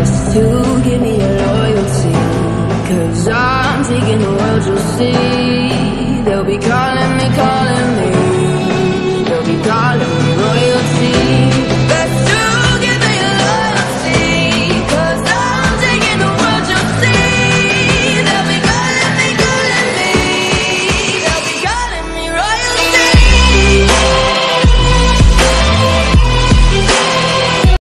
just to give me your loyalty. Cause I'm taking the world, you'll see. They'll be calling me, calling